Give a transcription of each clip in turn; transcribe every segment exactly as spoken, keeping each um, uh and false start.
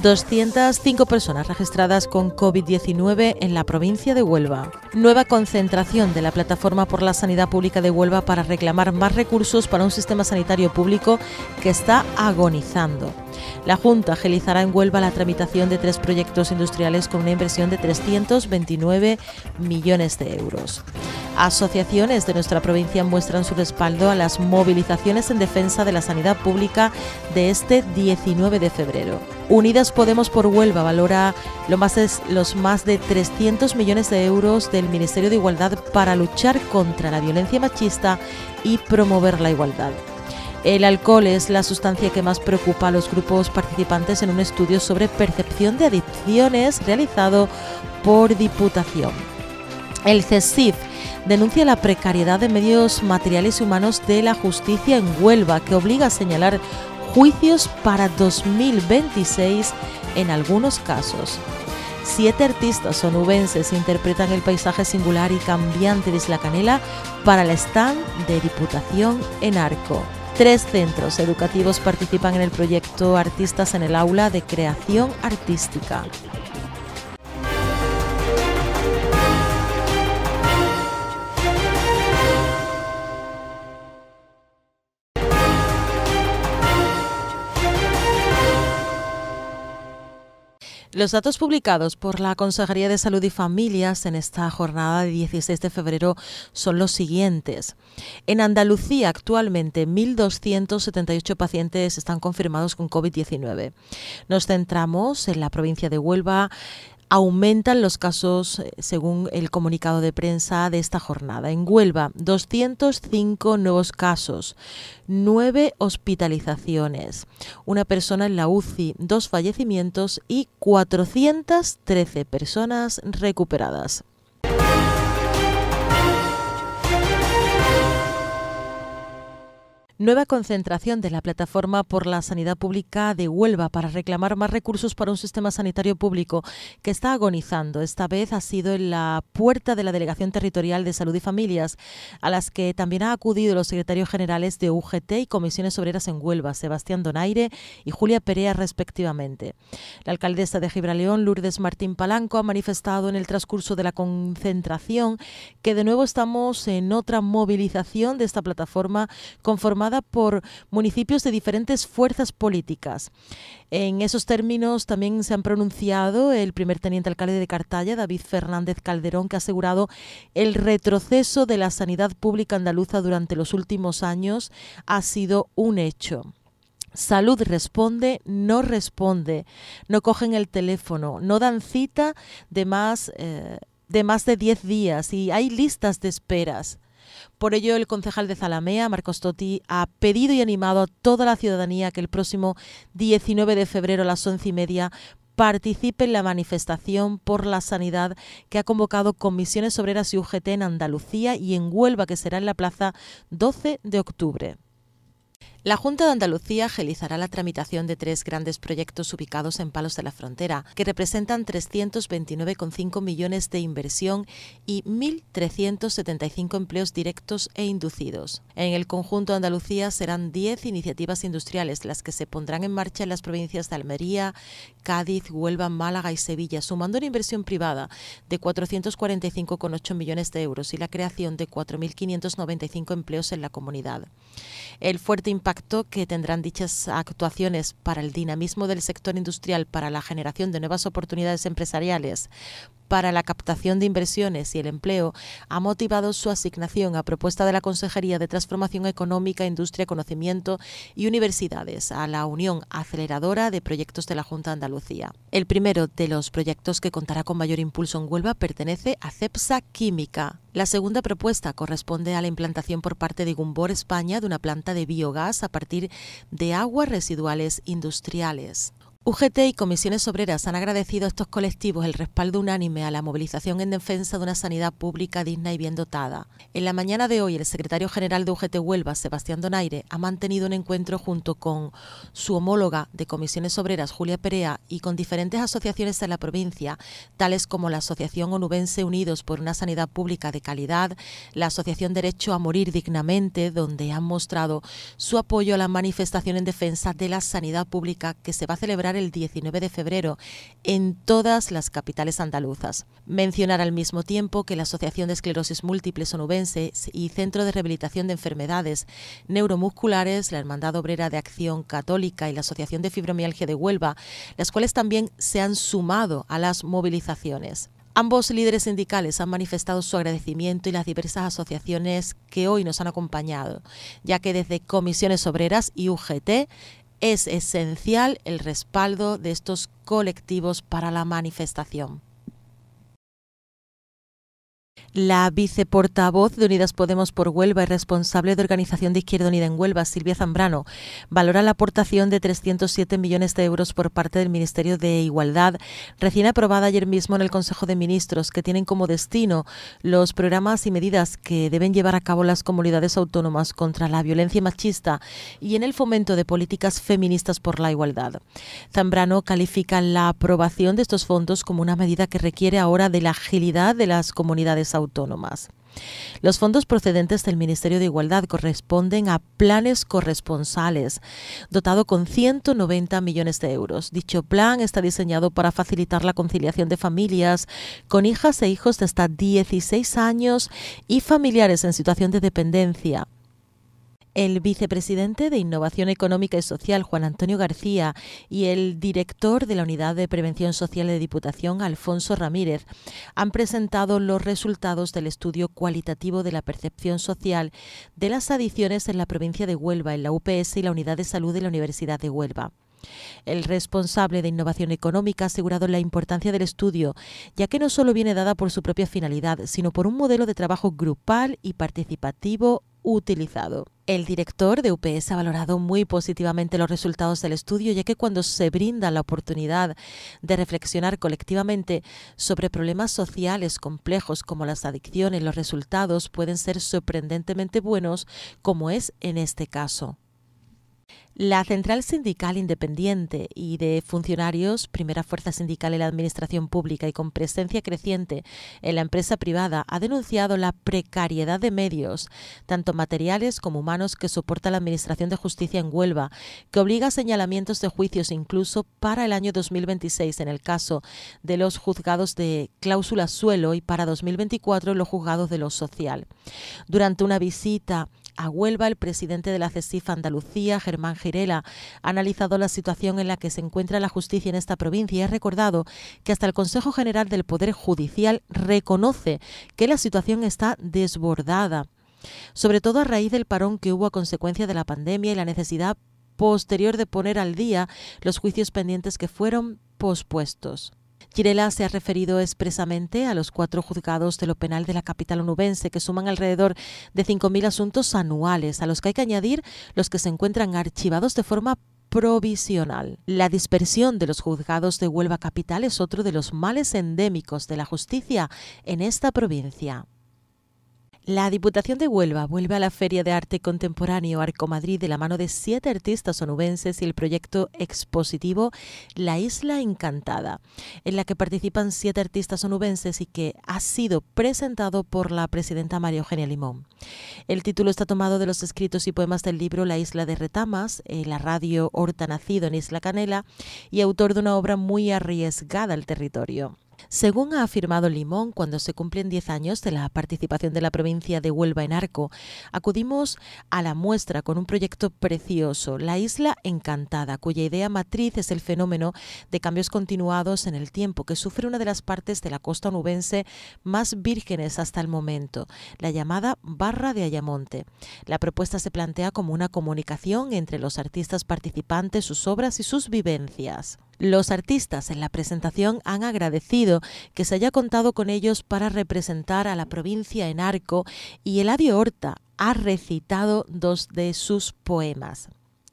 doscientas cinco personas registradas con COVID diecinueve en la provincia de Huelva. Nueva concentración de la Plataforma por la Sanidad Pública de Huelva para reclamar más recursos para un sistema sanitario público que está agonizando. La Junta agilizará en Huelva la tramitación de tres proyectos industriales con una inversión de trescientos veintinueve millones de euros. Asociaciones de nuestra provincia muestran su respaldo a las movilizaciones en defensa de la sanidad pública de este diecinueve de febrero. Unidas Podemos por Huelva valora lo más de, los más de trescientos millones de euros del Ministerio de Igualdad para luchar contra la violencia machista y promover la igualdad. El alcohol es la sustancia que más preocupa a los grupos participantes en un estudio sobre percepción de adicciones realizado por Diputación. El CESIF denuncia la precariedad de medios materiales y humanos de la justicia en Huelva, que obliga a señalar juicios para dos mil veintiséis en algunos casos. Siete artistas onubenses interpretan el paisaje singular y cambiante de Isla Canela para el stand de Diputación en Arco. Tres centros educativos participan en el proyecto Artistas en el Aula de Creación Artística. Los datos publicados por la Consejería de Salud y Familias en esta jornada de dieciséis de febrero son los siguientes. En Andalucía actualmente mil doscientos setenta y ocho pacientes están confirmados con COVID diecinueve. Nos centramos en la provincia de Huelva. Aumentan los casos según el comunicado de prensa de esta jornada. En Huelva, doscientos cinco nuevos casos, nueve hospitalizaciones, una persona en la U C I, dos fallecimientos y cuatrocientas trece personas recuperadas. Nueva concentración de la Plataforma por la Sanidad Pública de Huelva para reclamar más recursos para un sistema sanitario público que está agonizando. Esta vez ha sido en la puerta de la Delegación Territorial de Salud y Familias, a las que también han acudido los secretarios generales de U G T y Comisiones Obreras en Huelva, Sebastián Donaire y Julia Perea, respectivamente. La alcaldesa de Gibraleón, Lourdes Martín Palanco, ha manifestado en el transcurso de la concentración que de nuevo estamos en otra movilización de esta plataforma conformada por municipios de diferentes fuerzas políticas. En esos términos también se han pronunciado el primer teniente alcalde de Cartaya, David Fernández Calderón, que ha asegurado el retroceso de la sanidad pública andaluza durante los últimos años ha sido un hecho. Salud responde, no responde, no cogen el teléfono, no dan cita de más, eh, de más de diez días y hay listas de esperas. Por ello, el concejal de Zalamea, Marcos Totti, ha pedido y animado a toda la ciudadanía que el próximo diecinueve de febrero a las once y media participe en la manifestación por la sanidad que ha convocado Comisiones Obreras y U G T en Andalucía y en Huelva, que será en la plaza doce de octubre. La Junta de Andalucía agilizará la tramitación de tres grandes proyectos ubicados en Palos de la Frontera, que representan trescientos veintinueve coma cinco millones de inversión y mil trescientos setenta y cinco empleos directos e inducidos. En el conjunto de Andalucía serán diez iniciativas industriales las que se pondrán en marcha en las provincias de Almería, Cádiz, Huelva, Málaga y Sevilla, sumando una inversión privada de cuatrocientos cuarenta y cinco coma ocho millones de euros y la creación de cuatro mil quinientos noventa y cinco empleos en la comunidad. El fuerte impacto que tendrán dichas actuaciones para el dinamismo del sector industrial, para la generación de nuevas oportunidades empresariales, para la captación de inversiones y el empleo, ha motivado su asignación a propuesta de la Consejería de Transformación Económica, Industria, Conocimiento y Universidades a la Unión Aceleradora de Proyectos de la Junta de Andalucía. El primero de los proyectos que contará con mayor impulso en Huelva pertenece a Cepsa Química. La segunda propuesta corresponde a la implantación por parte de Gumbor España de una planta de biogás a partir de aguas residuales industriales. U G T y Comisiones Obreras han agradecido a estos colectivos el respaldo unánime a la movilización en defensa de una sanidad pública digna y bien dotada. En la mañana de hoy, el secretario general de U G T Huelva, Sebastián Donaire, ha mantenido un encuentro junto con su homóloga de Comisiones Obreras, Julia Perea, y con diferentes asociaciones de la provincia, tales como la Asociación Onubense Unidos por una Sanidad Pública de Calidad, la Asociación Derecho a Morir Dignamente, donde han mostrado su apoyo a la manifestación en defensa de la sanidad pública que se va a celebrar celebrar el diecinueve de febrero en todas las capitales andaluzas. Mencionar al mismo tiempo que la Asociación de Esclerosis Múltiple Onubense y Centro de Rehabilitación de Enfermedades Neuromusculares, la Hermandad Obrera de Acción Católica y la Asociación de Fibromialgia de Huelva, las cuales también se han sumado a las movilizaciones. Ambos líderes sindicales han manifestado su agradecimiento y las diversas asociaciones que hoy nos han acompañado, ya que desde Comisiones Obreras y U G T es esencial el respaldo de estos colectivos para la manifestación. La viceportavoz de Unidas Podemos por Huelva y responsable de Organización de Izquierda Unida en Huelva, Silvia Zambrano, valora la aportación de trescientos siete millones de euros por parte del Ministerio de Igualdad, recién aprobada ayer mismo en el Consejo de Ministros, que tienen como destino los programas y medidas que deben llevar a cabo las comunidades autónomas contra la violencia machista y en el fomento de políticas feministas por la igualdad. Zambrano califica la aprobación de estos fondos como una medida que requiere ahora de la agilidad de las comunidades autónomas. autónomas. Los fondos procedentes del Ministerio de Igualdad corresponden a planes corresponsales, dotado con ciento noventa millones de euros. Dicho plan está diseñado para facilitar la conciliación de familias con hijas e hijos de hasta dieciséis años y familiares en situación de dependencia. El vicepresidente de Innovación Económica y Social, Juan Antonio García, y el director de la Unidad de Prevención Social de Diputación, Alfonso Ramírez, han presentado los resultados del estudio cualitativo de la percepción social de las adicciones en la provincia de Huelva, en la U P S y la Unidad de Salud de la Universidad de Huelva. El responsable de Innovación Económica ha asegurado la importancia del estudio, ya que no solo viene dada por su propia finalidad, sino por un modelo de trabajo grupal y participativo utilizado. El director de U P S ha valorado muy positivamente los resultados del estudio, ya que cuando se brinda la oportunidad de reflexionar colectivamente sobre problemas sociales complejos como las adicciones, los resultados pueden ser sorprendentemente buenos, como es en este caso. La Central Sindical Independiente y de Funcionarios, primera fuerza sindical en la administración pública y con presencia creciente en la empresa privada, ha denunciado la precariedad de medios, tanto materiales como humanos, que soporta la Administración de Justicia en Huelva, que obliga a señalamientos de juicios incluso para el año dos mil veintiséis en el caso de los juzgados de cláusula suelo y para dos mil veinticuatro los juzgados de lo social. Durante una visita a Huelva, el presidente de la CESIF Andalucía, Germán Girela, ha analizado la situación en la que se encuentra la justicia en esta provincia y ha recordado que hasta el Consejo General del Poder Judicial reconoce que la situación está desbordada, sobre todo a raíz del parón que hubo a consecuencia de la pandemia y la necesidad posterior de poner al día los juicios pendientes que fueron pospuestos. Girela se ha referido expresamente a los cuatro juzgados de lo penal de la capital onubense, que suman alrededor de cinco mil asuntos anuales, a los que hay que añadir los que se encuentran archivados de forma provisional. La dispersión de los juzgados de Huelva capital es otro de los males endémicos de la justicia en esta provincia. La Diputación de Huelva vuelve a la Feria de Arte Contemporáneo Arcomadrid de la mano de siete artistas onubenses y el proyecto expositivo La Isla Encantada, en la que participan siete artistas onubenses y que ha sido presentado por la presidenta María Eugenia Limón. El título está tomado de los escritos y poemas del libro La Isla de Retamas, el arradio Horta nacido en Isla Canela y autor de una obra muy arriesgada al territorio. Según ha afirmado Limón, cuando se cumplen diez años de la participación de la provincia de Huelva en Arco, acudimos a la muestra con un proyecto precioso, La Isla Encantada, cuya idea matriz es el fenómeno de cambios continuados en el tiempo que sufre una de las partes de la costa onubense más vírgenes hasta el momento, la llamada Barra de Ayamonte. La propuesta se plantea como una comunicación entre los artistas participantes, sus obras y sus vivencias. Los artistas en la presentación han agradecido que se haya contado con ellos para representar a la provincia en Arco y Eladio Horta ha recitado dos de sus poemas.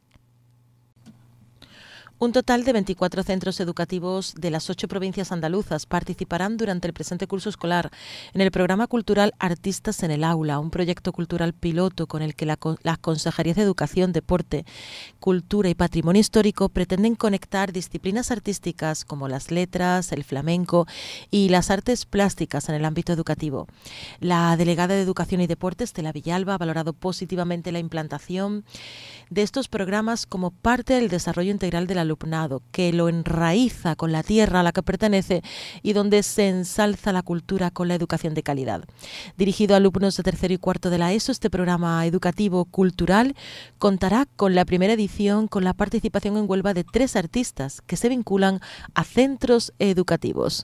Un total de veinticuatro centros educativos de las ocho provincias andaluzas participarán durante el presente curso escolar en el programa cultural Artistas en el Aula, un proyecto cultural piloto con el que la, las Consejerías de Educación, Deporte, Cultura y Patrimonio Histórico pretenden conectar disciplinas artísticas como las letras, el flamenco y las artes plásticas en el ámbito educativo. La delegada de Educación y Deporte, Estela Villalba, ha valorado positivamente la implantación de estos programas como parte del desarrollo integral del alumnado alumnado, que lo enraiza con la tierra a la que pertenece y donde se ensalza la cultura con la educación de calidad. Dirigido a alumnos de tercero y cuarto de la ESO, este programa educativo cultural contará con la primera edición con la participación en Huelva de tres artistas que se vinculan a centros educativos.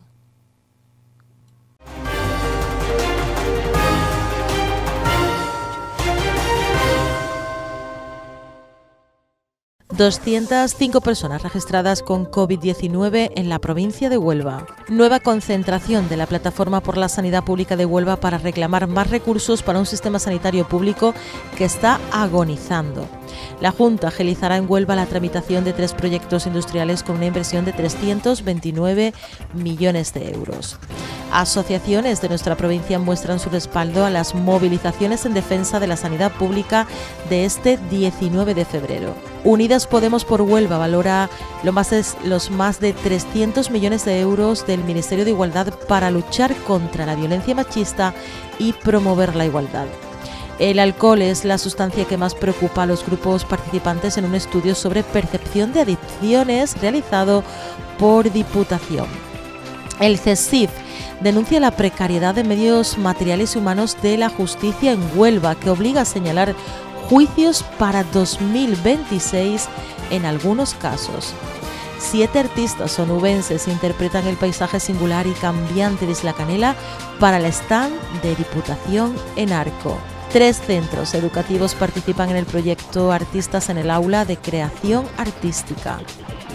doscientas cinco personas registradas con COVID diecinueve en la provincia de Huelva. Nueva concentración de la Plataforma por la Sanidad Pública de Huelva para reclamar más recursos para un sistema sanitario público que está agonizando. La Junta agilizará en Huelva la tramitación de tres proyectos industriales con una inversión de trescientos veintinueve millones de euros. Asociaciones de nuestra provincia muestran su respaldo a las movilizaciones en defensa de la sanidad pública de este diecinueve de febrero. Unidas Podemos por Huelva valora lo más de, los más de trescientos millones de euros del Ministerio de Igualdad para luchar contra la violencia machista y promover la igualdad. El alcohol es la sustancia que más preocupa a los grupos participantes en un estudio sobre percepción de adicciones realizado por Diputación. El CESIF denuncia la precariedad de medios materiales y humanos de la justicia en Huelva, que obliga a señalar juicios para dos mil veintiséis en algunos casos. Siete artistas onubenses interpretan el paisaje singular y cambiante de Isla Canela para el stand de Diputación en Arco. Tres centros educativos participan en el proyecto Artistas en el Aula de Creación Artística.